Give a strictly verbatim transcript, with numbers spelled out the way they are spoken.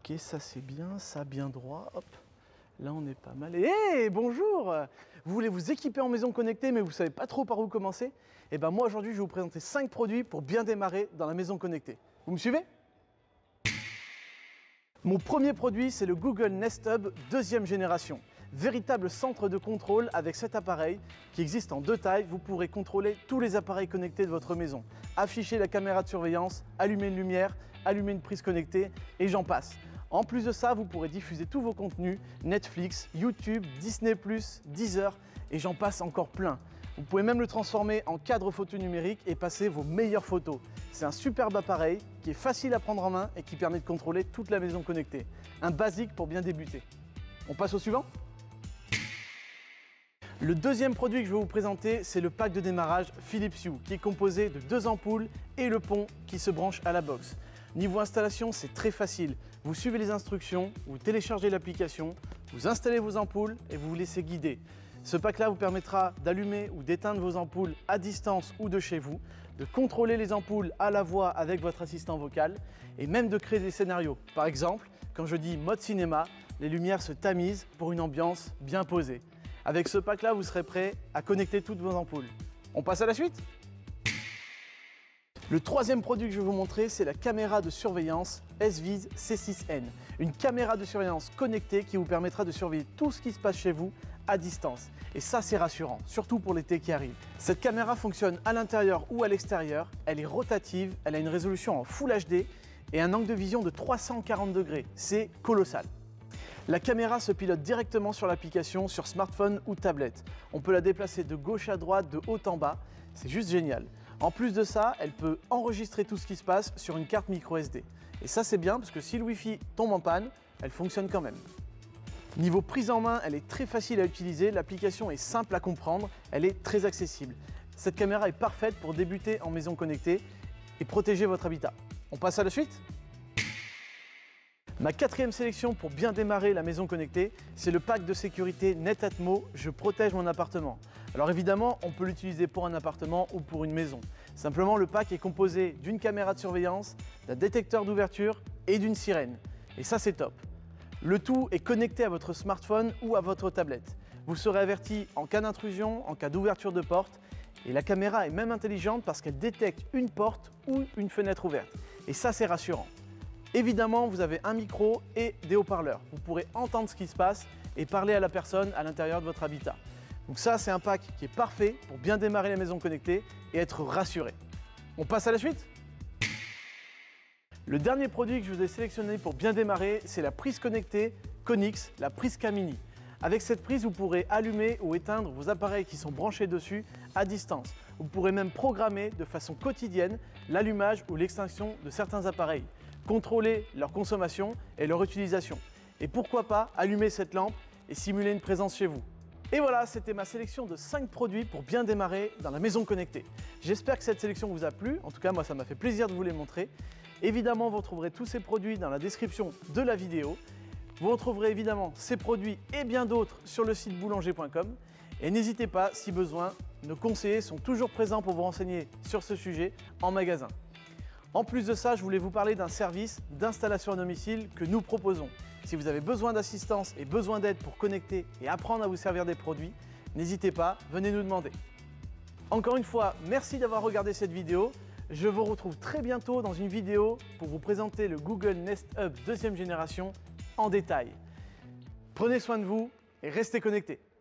Ok, ça c'est bien, ça bien droit, hop. Là on est pas mal. Hé, hey, bonjour! Vous voulez vous équiper en maison connectée mais vous savez pas trop par où commencer? Eh ben moi aujourd'hui je vais vous présenter cinq produits pour bien démarrer dans la maison connectée. Vous me suivez? Mon premier produit, c'est le Google Nest Hub deuxième génération. Véritable centre de contrôle avec cet appareil qui existe en deux tailles. Vous pourrez contrôler tous les appareils connectés de votre maison. Afficher la caméra de surveillance, allumer une lumière, allumer une prise connectée et j'en passe. En plus de ça, vous pourrez diffuser tous vos contenus, Netflix, YouTube, Disney plus, Deezer et j'en passe encore plein. Vous pouvez même le transformer en cadre photo numérique et passer vos meilleures photos. C'est un superbe appareil qui est facile à prendre en main et qui permet de contrôler toute la maison connectée. Un basique pour bien débuter. On passe au suivant? Le deuxième produit que je vais vous présenter, c'est le pack de démarrage Philips Hue qui est composé de deux ampoules et le pont qui se branche à la box. Niveau installation, c'est très facile. Vous suivez les instructions, vous téléchargez l'application, vous installez vos ampoules et vous vous laissez guider. Ce pack-là vous permettra d'allumer ou d'éteindre vos ampoules à distance ou de chez vous, de contrôler les ampoules à la voix avec votre assistant vocal et même de créer des scénarios. Par exemple, quand je dis mode cinéma, les lumières se tamisent pour une ambiance bien posée. Avec ce pack-là, vous serez prêt à connecter toutes vos ampoules. On passe à la suite? Le troisième produit que je vais vous montrer, c'est la caméra de surveillance S Viz C six N. Une caméra de surveillance connectée qui vous permettra de surveiller tout ce qui se passe chez vous à distance. Et ça, c'est rassurant, surtout pour l'été qui arrive. Cette caméra fonctionne à l'intérieur ou à l'extérieur. Elle est rotative, elle a une résolution en Full H D et un angle de vision de trois cent quarante degrés. C'est colossal. La caméra se pilote directement sur l'application sur smartphone ou tablette. On peut la déplacer de gauche à droite, de haut en bas. C'est juste génial. En plus de ça, elle peut enregistrer tout ce qui se passe sur une carte micro S D. Et ça, c'est bien parce que si le Wi-Fi tombe en panne, elle fonctionne quand même. Niveau prise en main, elle est très facile à utiliser. L'application est simple à comprendre. Elle est très accessible. Cette caméra est parfaite pour débuter en maison connectée et protéger votre habitat. On passe à la suite? Ma quatrième sélection pour bien démarrer la maison connectée, c'est le pack de sécurité Netatmo Je protège mon appartement. Alors évidemment, on peut l'utiliser pour un appartement ou pour une maison. Simplement, le pack est composé d'une caméra de surveillance, d'un détecteur d'ouverture et d'une sirène. Et ça, c'est top. Le tout est connecté à votre smartphone ou à votre tablette. Vous serez averti en cas d'intrusion, en cas d'ouverture de porte. Et la caméra est même intelligente parce qu'elle détecte une porte ou une fenêtre ouverte. Et ça, c'est rassurant. Évidemment, vous avez un micro et des haut-parleurs. Vous pourrez entendre ce qui se passe et parler à la personne à l'intérieur de votre habitat. Donc ça, c'est un pack qui est parfait pour bien démarrer la maison connectée et être rassuré. On passe à la suite? Le dernier produit que je vous ai sélectionné pour bien démarrer, c'est la prise connectée Konix, la Prisca Mini. Avec cette prise, vous pourrez allumer ou éteindre vos appareils qui sont branchés dessus à distance. Vous pourrez même programmer de façon quotidienne l'allumage ou l'extinction de certains appareils, contrôler leur consommation et leur utilisation. Et pourquoi pas allumer cette lampe et simuler une présence chez vous. Et voilà, c'était ma sélection de cinq produits pour bien démarrer dans la maison connectée. J'espère que cette sélection vous a plu. En tout cas, moi, ça m'a fait plaisir de vous les montrer. Évidemment, vous retrouverez tous ces produits dans la description de la vidéo. Vous retrouverez évidemment ces produits et bien d'autres sur le site boulanger point com. Et n'hésitez pas, si besoin, nos conseillers sont toujours présents pour vous renseigner sur ce sujet en magasin. En plus de ça, je voulais vous parler d'un service d'installation à domicile que nous proposons. Si vous avez besoin d'assistance et besoin d'aide pour connecter et apprendre à vous servir des produits, n'hésitez pas, venez nous demander. Encore une fois, merci d'avoir regardé cette vidéo. Je vous retrouve très bientôt dans une vidéo pour vous présenter le Google Nest Hub deuxième génération en détail. Prenez soin de vous et restez connectés.